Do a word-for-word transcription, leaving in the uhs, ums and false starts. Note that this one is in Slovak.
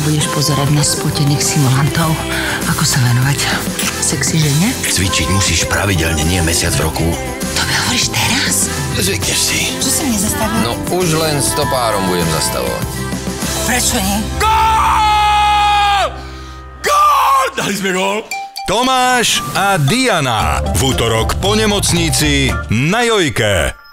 budeš pozerať na spotených simulantov. Ako sa venovať sexy žene? Cvičiť musíš pravidelne, nie mesiac v roku. To mi hovoríš teraz? Zvykneš si. Čo si mne zastavil? No už len stopárom budem zastavovať. Prečo nie? Gól! Gól! Dali sme gól! Tomáš a Diana v útorok po nemocnici na Jojke.